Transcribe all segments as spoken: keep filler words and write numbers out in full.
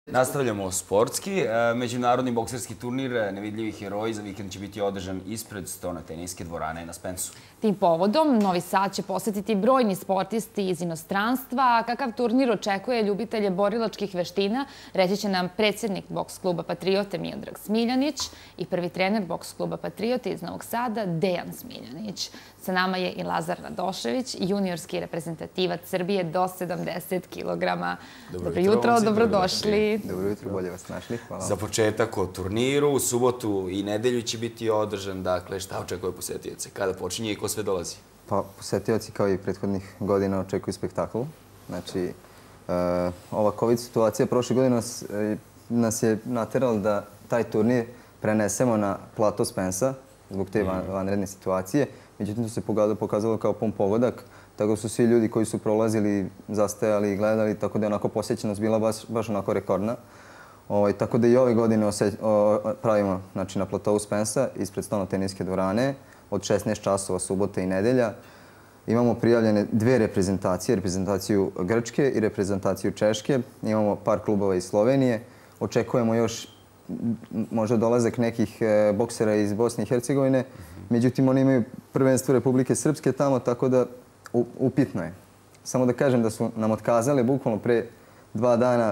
Nastavljamo sportski. Međunarodni bokserski turnir Nevidljivi heroji za vikend će biti održan ispred Stona teniske dvorane na Spensu. Tim povodom, Novi Sad će posetiti brojni sportisti iz inostranstva, a kakav turnir očekuje ljubitelje borilačkih veština, reći će nam predsjednik boks kluba Patriote Miodrag Smiljanić i prvi trener boks kluba Patriote iz Novog Sada Dejan Smiljanić. Sa nama je i Lazar Radošević, juniorski reprezentativac Srbije do sedamdeset kilograma. Dobro jutro, dobrodošli. Dobro jutro, bolje vas našli. Hvala. Za početak o turniru, u subotu i nedelju će biti održan. Dakle, šta očekuje posetioce? Kada počinje i ko sve dolazi? Pa, posetioci kao i prethodnih godina očekuju spektakl. Znači, ova COVID situacija prošle godine nas, nas je naterala da taj turnir prenesemo na plato Spensa zbog te vanredne situacije. Međutim, to se pokazalo kao pun pogodak. Tako su svi ljudi koji su prolazili, zastajali i gledali, tako da je onako posjećenost bila baš, baš onako rekordna. O, tako da i ove godine osjeć, o, pravimo znači, na platovu Spensa ispred Stona teniske dvorane od šesnaest časova subota i nedelja. Imamo prijavljene dve reprezentacije, reprezentaciju Grčke i reprezentaciju Češke. Imamo par klubova iz Slovenije. Očekujemo još možda dolazak nekih e, boksera iz Bosne i Hercegovine. Međutim, oni imaju prvenstvo Republike Srpske tamo, tako da upitno je. Samo da kažem da su nam otkazali bukvalno pre dva dana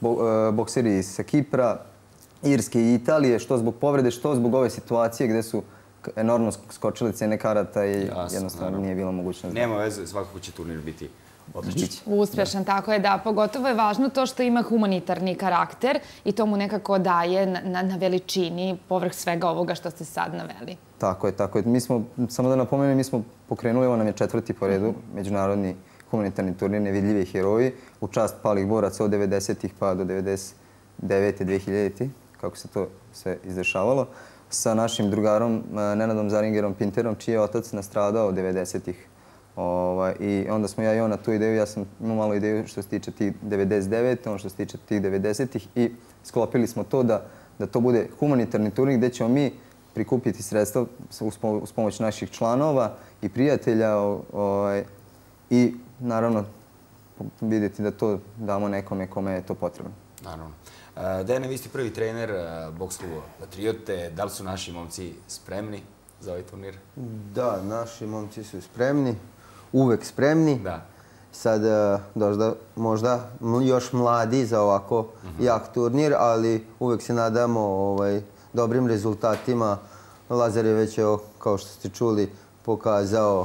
bokseri iz Kipra, Irske i Italije, što zbog povrede, što zbog ove situacije gde su enormno skočile cene karata i jednostavno nije bilo mogućnost. Nema veze, svakako će turnir biti odličan. Uspešan, tako je da. Pogotovo je važno to što ima humanitarni karakter i to mu nekako daje na, na veličini povrh svega ovoga što ste sad naveli. Tako je, tako je. Mi smo, samo da napomenem, mi smo pokrenuli, ovo nam je četvrti po redu, međunarodni humanitarni turnir Nevidljivi heroji, u čast palih boraca od devedesetih pa do devedeset devete dve hiljadite kako se to sve izdešavalo, sa našim drugarom Nenadom Zaringerom Pinterom, čiji je otac nastradao devedesetih. Ovaj, I onda smo ja i on na tu ideju, ja sam imao malo ideju što se tiče tih devedeset devete, on što se tiče tih devedesetih i sklopili smo to da, da to bude humanitarni turnir gdje ćemo mi prikupiti sredstva uz pomoć naših članova i prijatelja ovaj, i naravno vidjeti da to damo nekome kome je to potrebno. Naravno. Dejane, vi ste prvi trener boks kluba Patriote. Da li su naši momci spremni za ovaj turnir? Da, naši momci su spremni, uvek spremni. Da. Sad možda, možda još mladi za ovako jak turnir, ali uvek se nadamo ovaj, dobrim rezultatima. Lazar je već, kao što ste čuli, pokazao,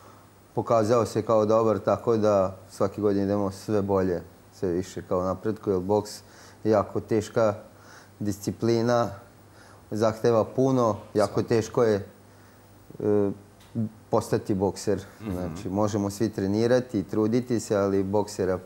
pokazao se kao dobar, tako da svaki godin idemo sve bolje, sve više kao napretku, jer boks je jako teška disciplina, zahteva puno, jako teško je e, postati bokser. Znači, možemo svi trenirati i truditi se, ali boksera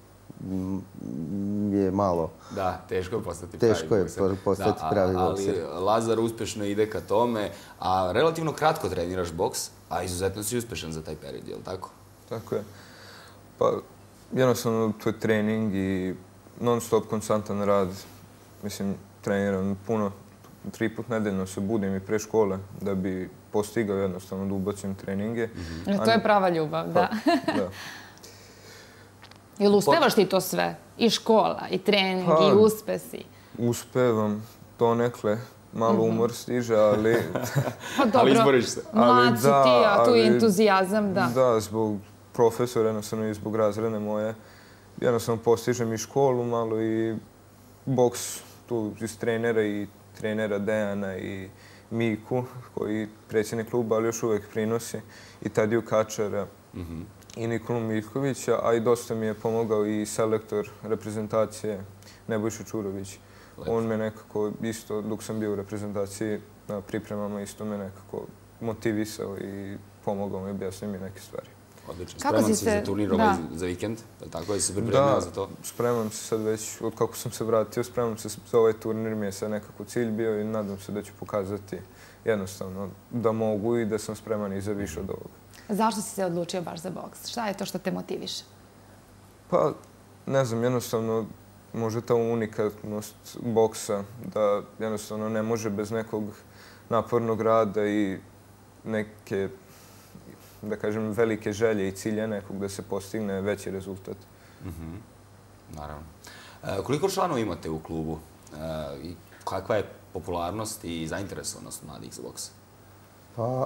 je malo. Da, teško je postati pravi bokser. Teško je postati pravi bokser. Ali Lazar uspešno ide ka tome, a relativno kratko treniraš boks, a izuzetno si uspešan za taj period, je li tako? Tako je. Pa, jednostavno, to je trening i non-stop konstantan rad. Mislim, treniram puno, tri put nedeljno se budim i pre škole da bi postigao jednostavno da ubacim treninge. To je prava ljubav, da. Da. Jel uspevaš ti to sve? I škola, i trening, i uspesi? Uspevam donekle. Malo umor stiže, ali... Pa dobro, ali izboriš se. Mlad si ti, a tu je entuzijazam, da. Da, zbog profesora, jednostavno i zbog razredne moje. Jednostavno postižem i školu malo i boks tu iz trenera i trenera Dejana i Miku, koji je predsjednik kluba, ali još uvijek prinosi, i Tadiju Kačara i Nikolu Miljkovića, a i dosta mi je pomogao i selektor reprezentacije Nebojša Čurović. On me nekako isto, dok sam bio u reprezentaciji na pripremama, isto me nekako motivisao i pomogao mi, objasnio mi neke stvari. Odlično. Spreman si za turnir ovaj za vikend? Tako je se pripremio za to? Da, spremam se sad već, od kako sam se vratio, spremam se za ovaj turnir, mi je sad nekako cilj bio i nadam se da ću pokazati jednostavno da mogu i da sam spreman i za više od ovoga. Zašto si se odlučio baš za boks? Šta je to što te motiviše? Pa, ne znam, jednostavno možda ta unikatnost boksa da jednostavno ne može bez nekog napornog rada i neke, da kažem, velike želje i cilje nekog da se postigne veći rezultat. Naravno. Koliko članova imate u klubu i kakva je popularnost i zainteresovanost mladih za boks? Pa,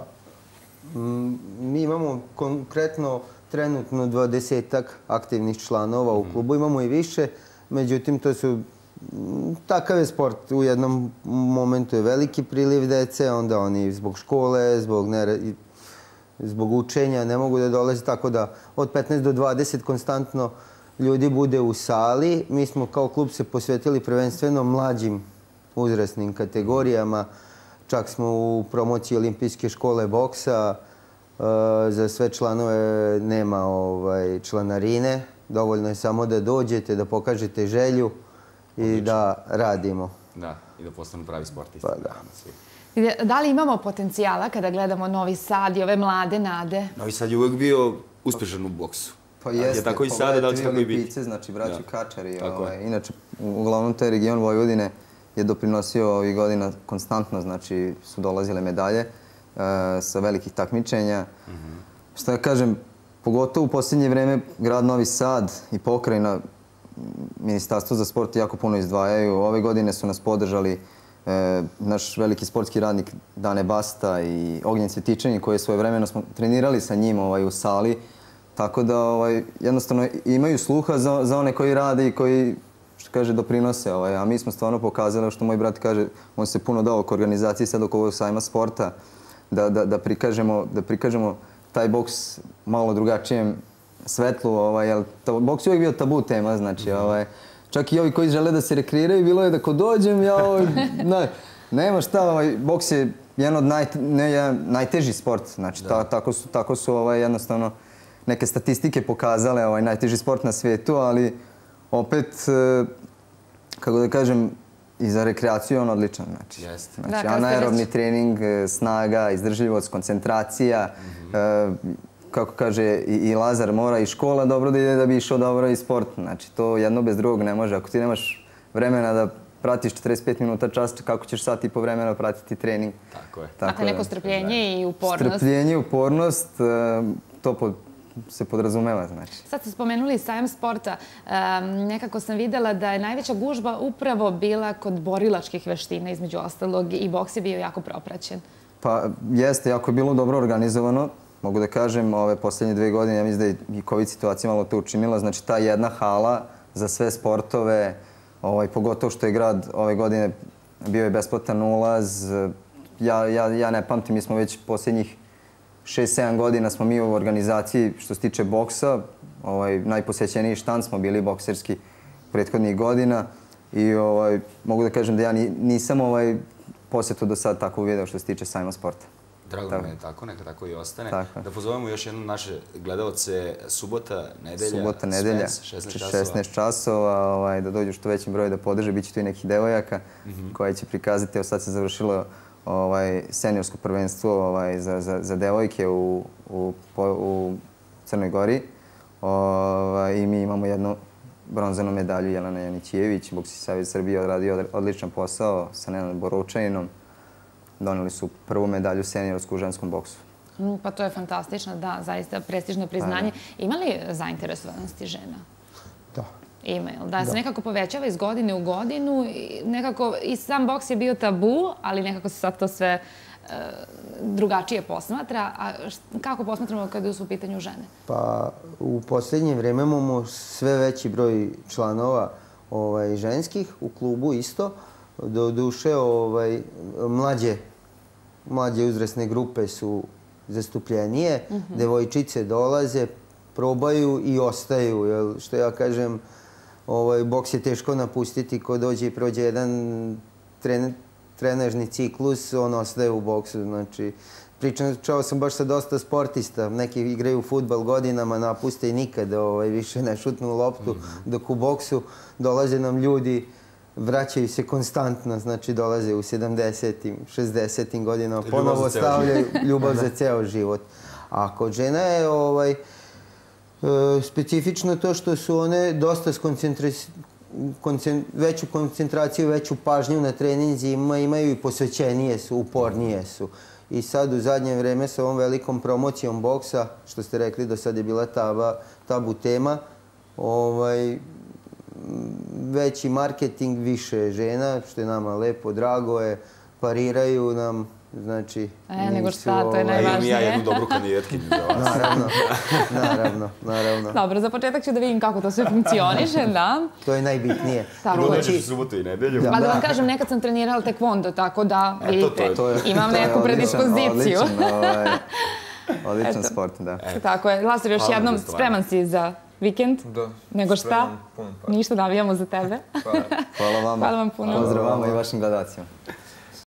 mi imamo konkretno trenutno dvadesetak aktivnih članova u klubu, imamo i više, međutim to su, takav je sport, u jednom momentu je veliki priliv dece, onda oni zbog škole, zbog, ne, zbog učenja ne mogu da dolaze, tako da od petnaest do dvadeset konstantno ljudi bude u sali. Mi smo kao klub se posvetili prvenstveno mlađim uzrasnim kategorijama, čak smo u promociji olimpijske škole boksa, za sve članove nema ovaj, članarine, dovoljno je samo da dođete, da pokažete želju i da radimo. Da, i da postanu pravi sportisti. Pa da. Da li imamo potencijala kada gledamo Novi Sad i ove mlade nade? Novi Sad je uvek bio uspešan u boksu. Pa jeste, tako i sada, da li će tako i biti? Olimpijce, znači braći Kačari. Inače, uglavnom taj region Vojvodine je doprinosio ovih godina konstantno, znači su dolazile medalje sa velikih takmičenja. Što ja kažem, pogotovo u posljednje vreme grad Novi Sad i pokrajina, Ministarstvo za sport jako puno izdvajaju. Ove godine su nas podržali naš veliki sportski radnik Dane Basta i Ognjen Cvjetičanin, koje svojevremeno smo trenirali sa njim u sali. Tako da jednostavno imaju sluha za one koji rade i koji, što kaže, doprinose. A mi smo stvarno pokazali, što moj brat kaže, on se puno dao oko organizacije sad oko ovog sajma sporta, da prikažemo taj boks malo drugačijem svetlu, jer boks je uvijek bio tabu tema, znači, čak i ovi koji žele da se rekreiraju, bilo je da ko dođem, ja, nema šta, boks je jedan od najtežih sport, znači, tako su jednostavno neke statistike pokazale najteži sport na svijetu, ali opet, kako da kažem, i za rekreaciju je on odličan. Znači, anaerobni trening, snaga, izdržljivost, koncentracija, kako kaže i Lazar, mora i škola dobro da ide da bi išao dobro i sport. Znači, to jedno bez drugog ne može. Ako ti nemaš vremena da pratiš četrdeset pet minuta čas, kako ćeš sat i po vremena pratiti trening? Tako je. Dakle, neko strpljenje i upornost. Strpljenje i upornost, to se podrazumeva, znači. Sad ste spomenuli sajam sporta. Nekako sam videla da je najveća gužba upravo bila kod borilačkih veština, između ostalog, i boks je bio jako propraćen. Pa jeste, jako je bilo dobro organizovano. Mogu da kažem, ove posljednje dve godine, ja mislim da je i COVID situacija malo to učinila. Znači, ta jedna hala za sve sportove, pogotovo što je grad ove godine bio je besplatan ulaz. Ja ne pamtim, mi smo već posljednjih šest sedam godina smo mi u organizaciji što se tiče boksa. Najposećeniji štand smo bili bokserski prethodnih godina i mogu da kažem da ja nisam posjetu do sada tako video što se tiče sajma sporta. Drago mi je tako, neka tako i ostane. Da pozovemo još jednom naše gledalce subota, nedelja, subota, nedelja, šesnaest časova, da dođu što većim broju da podrže. Biće tu i nekih devojaka koje će prikazati. Evo sad se završilo seniorsko prvenstvo za devojke u Crnoj Gori i mi imamo jednu bronzanu medalju. Jelena Janićijević, Boksni savez Srbije, odradio odličan posao sa Nenadom Borovčaninom. Doneli su prvu medalju seniorsku u ženskom boksu. Pa to je fantastično, da, zaista prestižno priznanje. Ima li zainteresovanosti žena? Da. Ima, da se nekako povećava iz godine u godinu. Nekako i sam boks je bio tabu, ali nekako se sad to sve drugačije posmatra. A kako posmatramo kada su u pitanju žene? Pa u posljednje vreme imamo sve veći broj članova ženskih u klubu isto. Do duše, mlađe uzrasne grupe su zastupljenije, devojčice dolaze, probaju i ostaju. Što ja kažem, boks je teško napustiti. Ko dođe i prođe jedan trenažni ciklus, on ostaje u boksu. Pričao sam baš sa dosta sportista. Neki igraju fudbal godinama, napuste i nikada više ne šutnu loptu. Dok u boksu dolaze nam ljudi, vraćaju se konstantno, znači dolaze u sedamdesetim, šezdesetim godinama, ponovo stavljaju ljubav za ceo život. A kod žena je specifično to što su one dosta veću koncentraciju, veću pažnju na treninzima, imaju i posvećenije su, upornije su. I sad u zadnje vreme sa ovom velikom promocijom boksa, što ste rekli do sad je bila tabu tema, veći marketing, više žena, što je nama lepo, drago je, pariraju nam, znači... E, nego šta, to je A imam najvažnije. ja jednu dobru kandidatkinju za vas. Naravno, naravno, naravno. Dobro, za početak ću da vidim kako to sve funkcioniše, da. To je najbitnije. Tako Prvo je. dođeš u subotu i nedelju. A da vam kažem, nekad sam trenirala tekvondo, tako da, E, to- vidite, to je- imam To je neku odličan- predispoziciju. Odličan, ovaj, odličan Eto. sport, da. Tako je. Lazar, još Hvala na jednom, gostovanju. spreman si za vikend? Da. Nego šta? Spreman, puno para. Ništa, navijamo za tebe. Hvala vama. Hvala vam puno. Pozdrav vama i vašim gledacima.